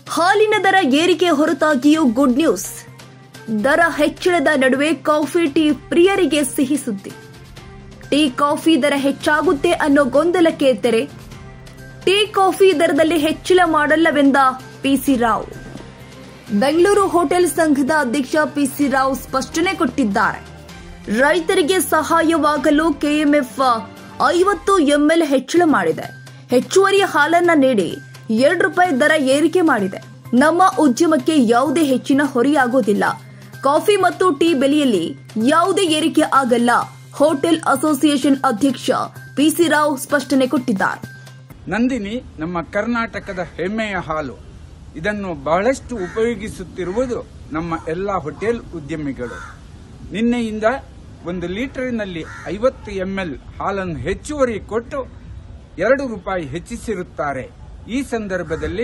ಹಾಲಿನ ದರ ಏರಿಕೆ ಹೊರತಾಗಿಯೂ ಗುಡ್ ನ್ಯೂಸ್. ದರ ಹೆಚ್ಚಳದ ನಡುವೆ ಕಾಫಿ ಟೀ ಪ್ರಿಯರಿಗೆ ಸಿಹಿ ಸುದ್ದಿ. ಟೀ ಕಾಫಿ ದರ ಹೆಚ್ಚಾಗುತ್ತೆ ಅನ್ನೋ ಗೊಂದಲಕ್ಕೆ ತೆರೆ. ಟೀ ಕಾಫಿ ದರದಲ್ಲಿ ಹೆಚ್ಚಳ ಮಾಡಲ್ಲವೆಂದ ಪಿಸಿ ರಾವ್. ಬೆಂಗಳೂರು ಹೋಟೆಲ್ ಸಂಘದ ಅಧ್ಯಕ್ಷ ಪಿಸಿ ರಾವ್ ಸ್ಪಷ್ಟನೆ ಕೊಟ್ಟಿದ್ದಾರೆ. ರೈತರಿಗೆ ಸಹಾಯವಾಗಲು ಕೆಎಂಎಫ್ 50 ml ಹೆಚ್ಚಳ ಮಾಡಿದೆ. ಹೆಚ್ಚುವರಿ ಹಾಲನ್ನ ನೀಡಿ ₹2 ದರ ಏರಿಕೆ ಮಾಡಿದೆ. ನಮ್ಮ ಉದ್ಯಮಕ್ಕೆ ಯಾವುದೇ ಹೆಚ್ಚಿನ ಹೊರೆಯಾಗೋದಿಲ್ಲ. ಕಾಫಿ ಮತ್ತು ಟೀ ಬೆಲೆಯಲ್ಲಿ ಯಾವುದೇ ಏರಿಕೆ ಆಗಲ್ಲ. ಹೋಟೆಲ್ ಅಸೋಸಿಯೇಷನ್ ಅಧ್ಯಕ್ಷ ಪಿಸಿ ರಾವ್ ಸ್ಪಷ್ಟನೆ ಕೊಟ್ಟಿದ್ದಾರೆ. ನಂದಿನಿ ನಮ್ಮ ಕರ್ನಾಟಕದ ಹೆಮ್ಮೆಯ ಹಾಲು. ಇದನ್ನು ಬಹಳಷ್ಟು ಉಪಯೋಗಿಸುತ್ತಿರುವುದು ನಮ್ಮ ಎಲ್ಲಾ ಹೋಟೆಲ್ ಉದ್ಯಮಿಗಳು. ನಿನ್ನೆಯಿಂದ 1 ಲೀಟರಿನಲ್ಲಿ 50 ml ಹಾಲನ್ನು ಹೆಚ್ಚುವರಿ ಕೊಟ್ಟು ₹2 ಹೆಚ್ಚಿಸಿರುತ್ತಾರೆ. ಈ ಸಂದರ್ಭದಲ್ಲಿ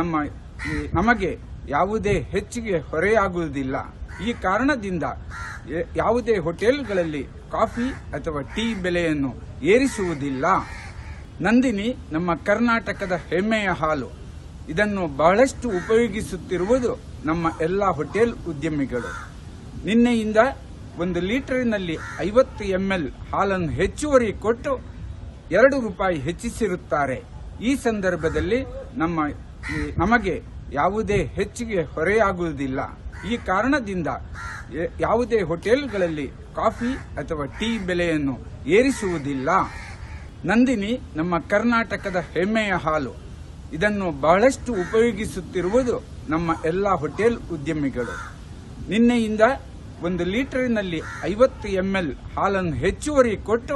ನಮಗೆ ಯಾವುದೇ ಹೆಚ್ಚಿಗೆ ಹೊರೆಯಾಗುವುದಿಲ್ಲ. ಈ ಕಾರಣದಿಂದ ಯಾವುದೇ ಹೋಟೆಲ್ಗಳಲ್ಲಿ ಕಾಫಿ ಅಥವಾ ಟೀ ಬೆಲೆಯನ್ನು ಏರಿಸುವುದಿಲ್ಲ. ನಂದಿನಿ ನಮ್ಮ ಕರ್ನಾಟಕದ ಹೆಮ್ಮೆಯ ಹಾಲು. ಇದನ್ನು ಬಹಳಷ್ಟು ಉಪಯೋಗಿಸುತ್ತಿರುವುದು ನಮ್ಮ ಎಲ್ಲಾ ಹೋಟೆಲ್ ಉದ್ಯಮಿಗಳು. ನಿನ್ನೆಯಿಂದ 1 ಲೀಟರಿನಲ್ಲಿ 50 ml ಹಾಲನ್ನು ಹೆಚ್ಚುವರಿ ಕೊಟ್ಟು ₹2 ಹೆಚ್ಚಿಸಿರುತ್ತಾರೆ. ಈ ಸಂದರ್ಭದಲ್ಲಿ ನಮಗೆ ಯಾವುದೇ ಹೆಚ್ಚಿಗೆ ಹೊರೆಯಾಗುವುದಿಲ್ಲ. ಈ ಕಾರಣದಿಂದ ಯಾವುದೇ ಹೋಟೆಲ್ಗಳಲ್ಲಿ ಕಾಫಿ ಅಥವಾ ಟೀ ಬೆಲೆಯನ್ನು ಏರಿಸುವುದಿಲ್ಲ. ನಂದಿನಿ ನಮ್ಮ ಕರ್ನಾಟಕದ ಹೆಮ್ಮೆಯ ಹಾಲು. ಇದನ್ನು ಬಹಳಷ್ಟು ಉಪಯೋಗಿಸುತ್ತಿರುವುದು ನಮ್ಮ ಎಲ್ಲಾ ಹೋಟೆಲ್ ಉದ್ಯಮಿಗಳು. ನಿನ್ನೆಯಿಂದ 1 ಲೀಟರಿನಲ್ಲಿ 50 ml ಹಾಲನ್ನು ಹೆಚ್ಚುವರಿ ಕೊಟ್ಟು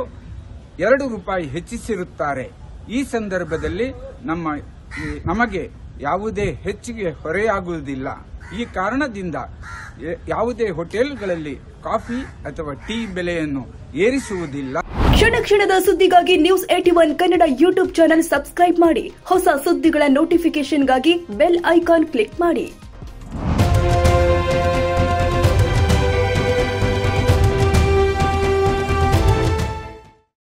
₹2 ಹೆಚ್ಚಿಸಿರುತ್ತಾರೆ. ಈ ಸಂದರ್ಭದಲ್ಲಿ ನಮಗೆ ಯಾವುದೇ ಹೆಚ್ಚಿಗೆ ಹೊರೆಯಾಗುವುದಿಲ್ಲ. ಈ ಕಾರಣದಿಂದ ಯಾವುದೇ ಹೋಟೆಲ್ಗಳಲ್ಲಿ ಕಾಫಿ ಅಥವಾ ಟೀ ಬೆಲೆಯನ್ನು ಏರಿಸುವುದಿಲ್ಲ. ಕ್ಷಣ ಕ್ಷಣದ ಸುದ್ದಿಗಾಗಿ News81 Kannada YouTube channel subscribe ಮಾಡಿ. ಹೊಸ ಸುದ್ದಿಗಳ ನೋಟಿಫಿಕೇಶನ್ಗಾಗಿ ಬೆಲ್ ಐಕಾನ್ ಕ್ಲಿಕ್ ಮಾಡಿ.